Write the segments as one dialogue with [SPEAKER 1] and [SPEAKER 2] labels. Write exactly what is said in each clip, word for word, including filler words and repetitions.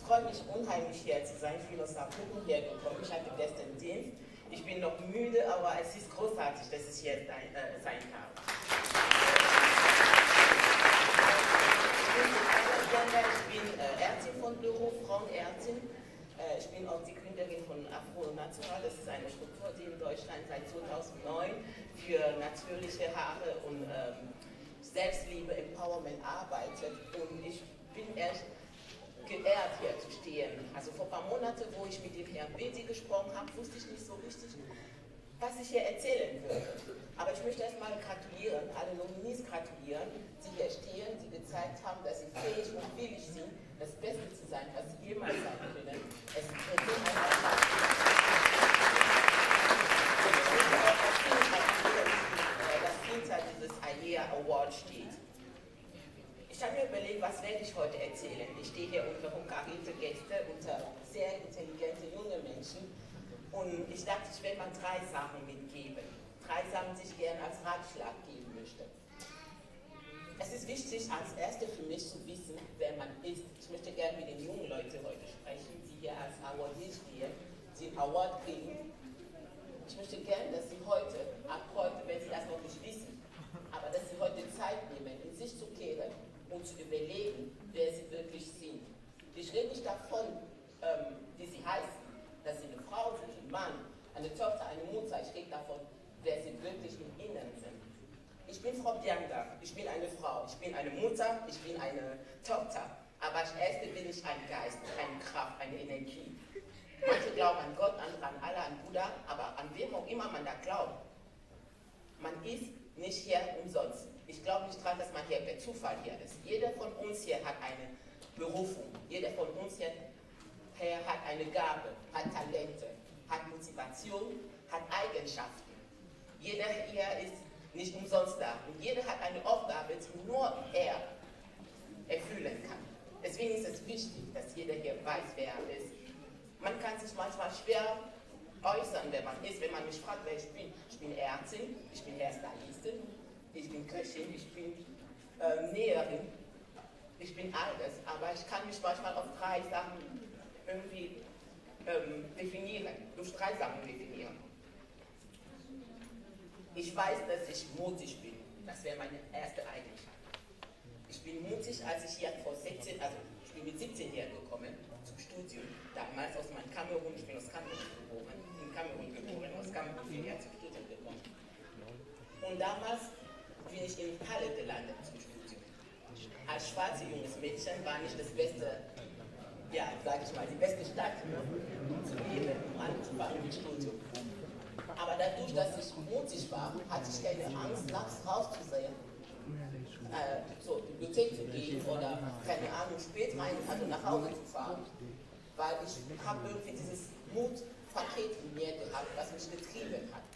[SPEAKER 1] freue mich unheimlich, hier zu sein. Ich bin aus Saarbrücken hergekommen. Ich hatte gestern Dienst. Ich bin noch müde, aber es ist großartig, dass ich hier sein, äh, sein kann. Ich bin äh, Ärztin von Beruf, Frauenärztin. Äh, ich bin auch die Gründerin von Afro National. Das ist eine Struktur, die in Deutschland seit zweitausendneun für natürliche Haare und ähm, Selbstliebe, Empowerment arbeitet. Und ich bin erst geehrt, hier zu stehen. Also vor ein paar Monaten, wo ich mit dem Herrn Bedi gesprochen habe, wusste ich nicht so richtig, was ich hier erzählen würde. Aber ich möchte erstmal gratulieren, alle Nominees gratulieren, die hier stehen, die gezeigt haben, dass sie fähig und willig sind, das Beste zu sein, was sie jemals sein können. Es ist ein dass hinter dieses A E A Award steht. Ich habe mir überlegt, was werde ich heute erzählen. Ich stehe hier unter hochkaräte Gäste, unter sehr intelligente junge Menschen. Und ich dachte, ich werde mal drei Sachen mitgeben. Drei Sachen, die ich gerne als Ratschlag geben möchte. Es ist wichtig, als Erste für mich zu wissen, wer man ist. Ich möchte gerne mit den jungen Leuten heute sprechen, die hier als Awardee stehen, die einen Award kriegen. Ich möchte gerne, dass sie heute, ab heute, wenn sie das noch nicht wissen, aber dass sie heute Zeit nehmen, in sich zu kehren und zu überlegen, wer sie wirklich sind. Ich rede nicht davon, ähm, wie sie heißen, dass sie eine Frau sind, ein Mann, eine Tochter, eine Mutter. Ich rede davon, wer sie wirklich im Inneren sind. Ich bin Frau Bianca, ich bin eine Frau, ich bin eine Mutter, ich bin eine Tochter. Aber als Erste bin ich ein Geist, eine Kraft, eine Energie. Manche glauben an Gott, andere an Allah, an Buddha, aber an wem auch immer man da glaubt. Man ist nicht hier umsonst. Ich glaube nicht daran, dass man hier per Zufall hier ist. Jeder von uns hier hat eine Berufung. Jeder von uns hier, hier hat eine Gabe, hat Talente, hat Motivation, hat Eigenschaften. Jeder hier ist nicht umsonst da. Und jeder hat eine Aufgabe, die nur er erfüllen kann. Deswegen ist es wichtig, dass jeder hier weiß, wer er ist. Man kann sich manchmal schwer äußern, wer man ist, wenn man mich fragt, wer ich bin. Ich bin Ärztin, ich bin Hairstylistin, ich bin Köchin, ich bin äh, Näherin, ich bin alles. Aber ich kann mich manchmal auf drei Sachen irgendwie ähm, definieren, durch drei Sachen definieren. Ich weiß, dass ich mutig bin. Das wäre meine erste Eigenschaft. Ich bin mutig, als ich hier vor siebzehn, also ich bin mit siebzehn hergekommen zum Studium. Damals aus meinem Kamerun, ich bin aus Kamerun geboren, in Kamerun geboren, aus Kamerun hierher zum Studium gekommen. Und damals bin ich in Halle gelandet zum Studium. Als schwarze junges Mädchen war nicht das beste, ja, sag ich mal, die beste Stadt zu leben, um anzufangen mit Studium. Aber dadurch, dass ich mutig war, hatte ich keine Angst, nachts rauszusehen, äh, zur Bibliothek zu gehen oder, keine Ahnung, spät rein, also nach Hause zu fahren. Weil ich habe irgendwie dieses Mutpaket in mir gehabt, was mich getrieben hat.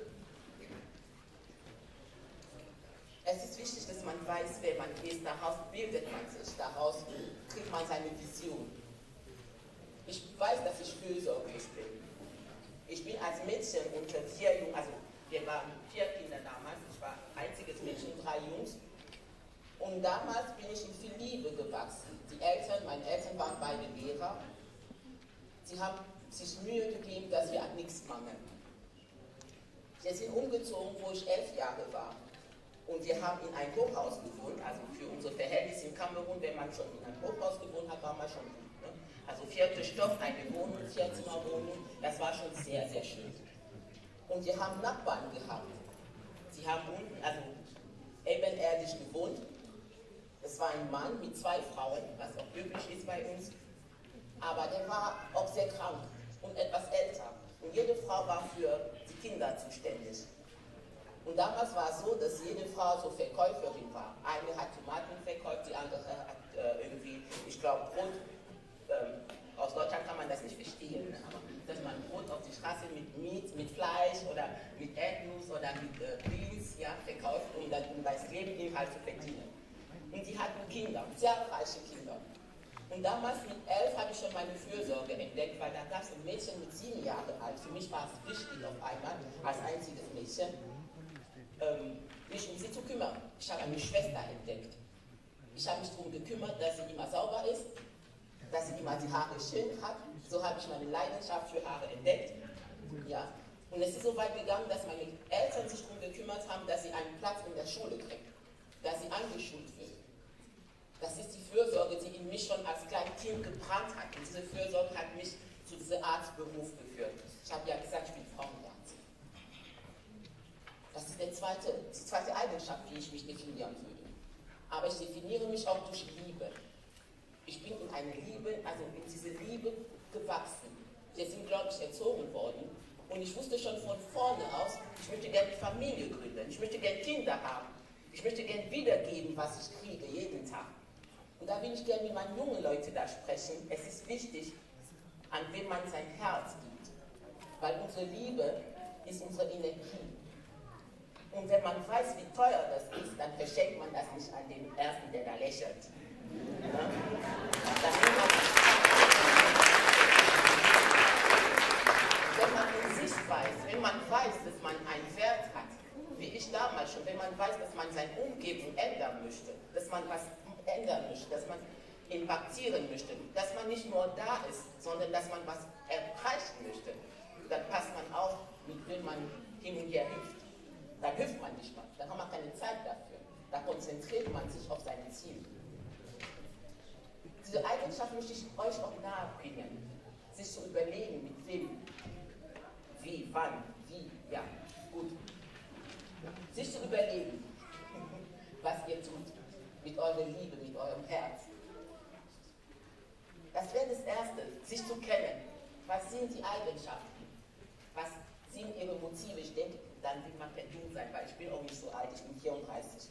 [SPEAKER 1] Es ist wichtig, dass man weiß, wer man ist, daraus bildet man sich, daraus kriegt man seine Vision. Ich weiß, dass ich fürsorglich bin. Ich bin als Mädchen unter vier Jungs, also wir waren vier Kinder damals, ich war einziges Mädchen, drei Jungs. Und damals bin ich in viel Liebe gewachsen. Die Eltern, meine Eltern waren beide Lehrer. Sie haben sich Mühe gegeben, dass wir an nichts mangeln. Wir sind umgezogen, wo ich elf Jahre war. Und wir haben in einem Hochhaus gewohnt, also für unsere Verhältnisse in Kamerun, wenn man schon in einem Hochhaus gewohnt hat, war man schon gut. Ne? Also vierter Stock, eine Wohnung, Vierzimmerwohnung, das war schon sehr, sehr schön. Und wir haben Nachbarn gehabt. Sie haben unten, also ebenerdig gewohnt. Es war ein Mann mit zwei Frauen, was auch üblich ist bei uns. Aber der war auch sehr krank und etwas älter. Und jede Frau war für die Kinder zuständig. Und damals war es so, dass jede Frau so Verkäuferin war. Eine hat Tomaten verkauft, die andere hat äh, irgendwie, ich glaube, Brot. Ähm, aus Deutschland kann man das nicht verstehen, ne? Aber dass man Brot auf die Straße mit Meat, mit Fleisch oder mit Erdnuss oder mit äh, Beans, ja, verkauft, um, dann, um das Leben ihm halt zu verdienen. Und die hatten Kinder, sehr reiche Kinder. Und damals mit elf habe ich schon meine Fürsorge entdeckt, weil da gab es ein Mädchen mit sieben Jahren alt. Für mich war es wichtig auf einmal, als einziges Mädchen, ähm, mich um sie zu kümmern. Ich habe eine Schwester entdeckt. Ich habe mich darum gekümmert, dass sie immer sauber ist, dass sie immer die Haare schön hat. So habe ich meine Leidenschaft für Haare entdeckt. Ja. Und es ist so weit gegangen, dass meine Eltern sich darum gekümmert haben, dass sie einen Platz in der Schule kriegt, dass sie eingeschult wird. Das ist die Fürsorge, die in mich schon als kleines Kind gebrannt hat. Und diese Fürsorge hat mich zu diesem Arztberuf geführt. Ich habe ja gesagt, ich bin Frauenarzt. Das ist der zweite, die zweite Eigenschaft, wie ich mich definieren würde. Aber ich definiere mich auch durch Liebe. Ich bin in eine Liebe, also in diese Liebe gewachsen. Wir sind, glaube ich, erzogen worden. Und ich wusste schon von vorne aus, ich möchte gerne Familie gründen. Ich möchte gerne Kinder haben. Ich möchte gerne wiedergeben, was ich kriege, jeden Tag. Und da will ich gerne mit meinen jungen Leuten da sprechen. Es ist wichtig, an wen man sein Herz gibt. Weil unsere Liebe ist unsere Energie. Und wenn man weiß, wie teuer das ist, dann verschenkt man das nicht an den Ersten, der da lächelt. Ja? Dann will man, wenn man in sich weiß, wenn man weiß, dass man einen Wert hat, wie ich damals schon, wenn man weiß, dass man seine Umgebung ändern möchte, dass man was ändern möchte, dass man impactieren möchte, dass man nicht nur da ist, sondern dass man was erreichen möchte, dann passt man auf, mit wem man hin und her hüpft. Dann hüpft man nicht mal, dann hat man keine Zeit dafür. Da konzentriert man sich auf seine Ziele. Diese Eigenschaft möchte ich euch auch nahebringen, sich zu überlegen, mit wem, wie, wann, wie, ja, gut. Sich zu überlegen, was ihr tut, mit eurer Liebe, mit eurem Herz. Das wäre das Erste, sich zu kennen. Was sind die Eigenschaften? Was sind ihre Motive? Ich denke, dann will man kein Jung sein, weil ich bin auch nicht so alt, ich bin vierunddreißig.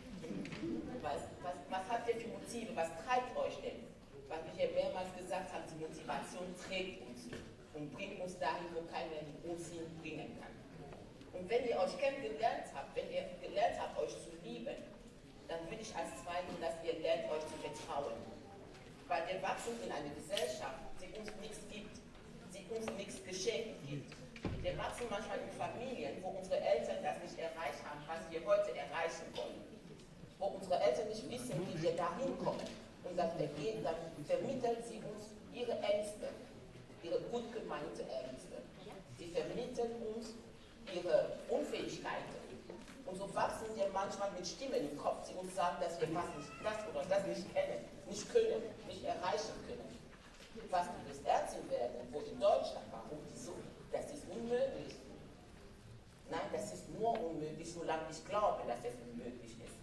[SPEAKER 1] Was, was, was habt ihr für Motive? Was treibt euch denn? Was ich ja mehrmals gesagt habe, die Motivation trägt uns und bringt uns dahin, wo keiner uns hinbringen kann. Und wenn ihr euch kennengelernt habt, wenn ihr gelernt habt, euch zu lieben, dann würde ich als Zweites, dass ihr lernt, euch zu vertrauen. Weil wir wachsen in einer Gesellschaft, die uns nichts gibt, die uns nichts geschenkt gibt. Wir wachsen manchmal in Familien, wo unsere Eltern das nicht erreicht haben, was wir heute erreichen wollen. Wo unsere Eltern nicht wissen, wie wir da hinkommen. Und dann, dann vermitteln sie uns ihre Ängste, ihre gut gemeinte Ängste. Sie vermitteln uns ihre Unfähigkeiten. Und so wachsen wir manchmal mit Stimmen im Kopf, die uns sagen, dass wir was nicht, das oder das nicht kennen, nicht können, nicht erreichen können. Was du willst Ärztin werden, wo in Deutschland war, und wieso? Das ist unmöglich. Nein, das ist nur unmöglich, solange ich glaube, dass es unmöglich ist.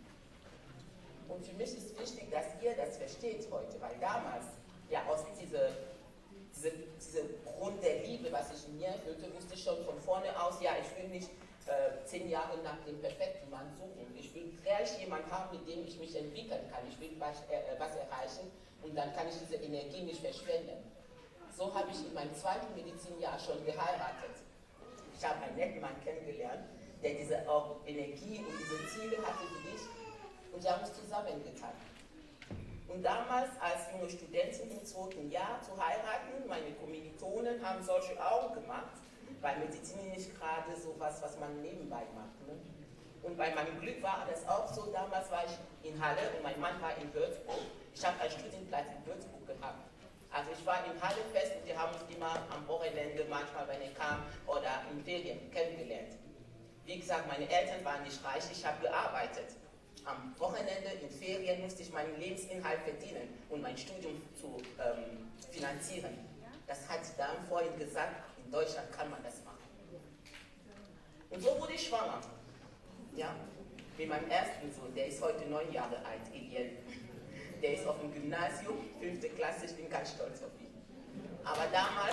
[SPEAKER 1] Und für mich ist wichtig, dass ihr das versteht heute, weil damals, ja, aus dieser diese, diese Grund der Liebe, was ich in mir fühlte, wusste ich schon von vorne aus, ja, ich will nicht äh, zehn Jahre nach dem perfekten Mann suchen. Ich will gleich jemanden haben, mit dem ich mich entwickeln kann. Ich will was, äh, was erreichen und dann kann ich diese Energie nicht verschwenden. So habe ich in meinem zweiten Medizinjahr schon geheiratet. Ich habe einen netten Mann kennengelernt, der diese auch Energie und diese Ziele hatte wie ich, und wir haben uns zusammengetan. Und damals als junge Studentin im zweiten Jahr zu heiraten, meine Kommilitonen haben solche Augen gemacht, weil Medizin nicht gerade so was, was man nebenbei macht. Ne? Und bei meinem Glück war das auch so, damals war ich in Halle und mein Mann war in Würzburg. Ich habe einen Studienplatz in Würzburg gehabt. Also ich war in Halle fest und wir haben uns immer am Wochenende, manchmal wenn er kam, oder in Ferien kennengelernt. Wie gesagt, meine Eltern waren nicht reich, ich habe gearbeitet. Am Wochenende, in Ferien, musste ich meinen Lebensinhalt verdienen und mein Studium zu ähm, finanzieren. Das hat sie dann vorhin gesagt, in Deutschland kann man das machen. Und so wurde ich schwanger. Ja, mit meinem ersten Sohn, der ist heute neun Jahre alt, Eliel. Der ist auf dem Gymnasium, fünfte Klasse, ich bin ganz stolz auf ihn. Aber damals,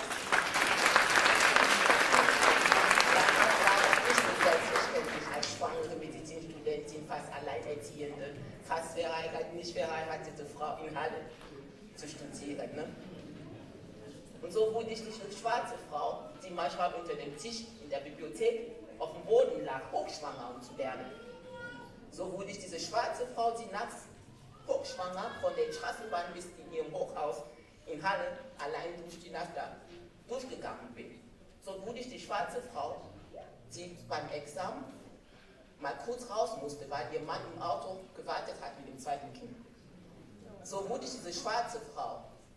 [SPEAKER 1] damals war das nicht so selbstverständlich als schwangere Medizinstudentin, fast Alleinerziehende, fast verheiratete, nicht verheiratete Frau in Halle zu studieren. Ne? Und so wurde ich diese schwarze Frau, die manchmal unter dem Tisch in der Bibliothek auf dem Boden lag, hochschwanger, um zu lernen. So wurde ich diese schwarze Frau, die nachts hochschwanger von der Straßenbahn bis in ihrem Hochhaus in Halle allein durch die Nacht da durchgegangen bin. So wurde ich die schwarze Frau, die beim Examen mal kurz raus musste, weil ihr Mann im Auto gewartet hat mit dem zweiten Kind. So wurde ich diese schwarze Frau,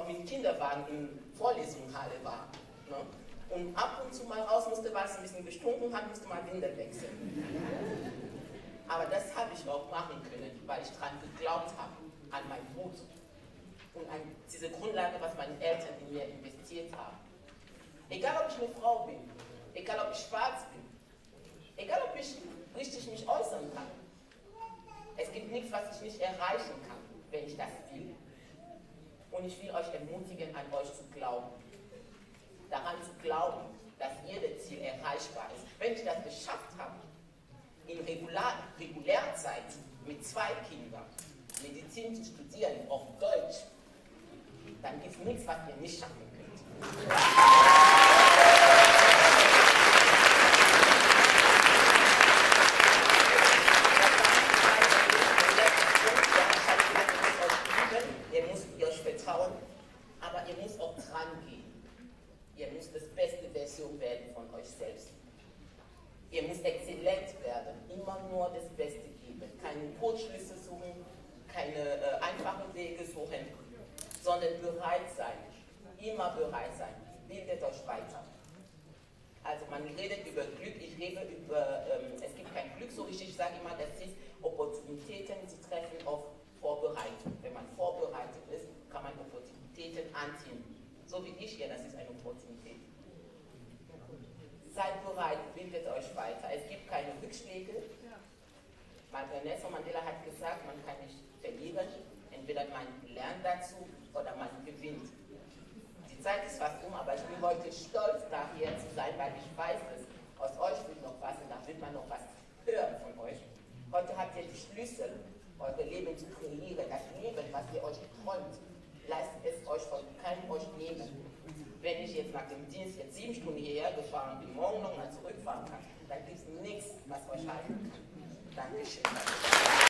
[SPEAKER 1] noch mit Kinderwagen in Vorlesungshalle war. Ne? Und ab und zu mal raus musste, weil es ein bisschen gestunken hat, musste mal Windel wechseln. Aber das habe ich auch machen können, weil ich daran geglaubt habe, an mein Mut und an diese Grundlage, was meine Eltern in mir investiert haben. Egal, ob ich eine Frau bin, egal, ob ich schwarz bin, egal, ob ich richtig mich äußern kann. Es gibt nichts, was ich nicht erreichen kann, wenn ich das will. Und ich will euch ermutigen, an euch zu glauben. Daran zu glauben, dass jedes Ziel erreichbar ist. Wenn ich das geschafft habe, in Regular, Regulärzeit mit zwei Kindern Medizin zu studieren auf Deutsch, dann gibt es nichts, was ihr nicht schaffen könnt. Ihr müsst euch vertrauen, aber ihr müsst auch dran gehen. Ihr müsst das beste Version werden von euch selbst. Ihr müsst exzellent werden, immer nur das Beste geben. Keine Kurzschlüsse suchen, keine äh, einfachen Wege suchen, sondern bereit sein. Immer bereit sein. Bildet euch weiter. Also man redet über Glück, ich rede über, ähm, es gibt kein Glück so richtig, ich sage immer, das ist Opportunitäten, die treffen auf Vorbereitung. Wenn man vorbereitet ist, kann man Opportunitäten anziehen. So wie ich hier, das ist eine Opportunität. Seid bereit, bildet euch weiter. Es gibt keine Rückschläge. Nelson Mandela hat gesagt, man kann nicht verlieren. Entweder man lernt dazu oder man gewinnt. Die Zeit ist fast um, aber ich bin heute stolz, da hier zu sein, weil ich weiß, dass aus euch wird noch was und da wird man noch was hören von euch. Heute habt ihr die Schlüssel, euer Leben zu kreieren. Das Leben, was ihr euch träumt, lasst es euch von keinem euch nehmen. Wenn ich jetzt nach dem Dienst jetzt sieben Stunden hierher gefahren bin, morgen nochmal zurückfahren kann, dann gibt es nichts, was euch halten kann. Dankeschön.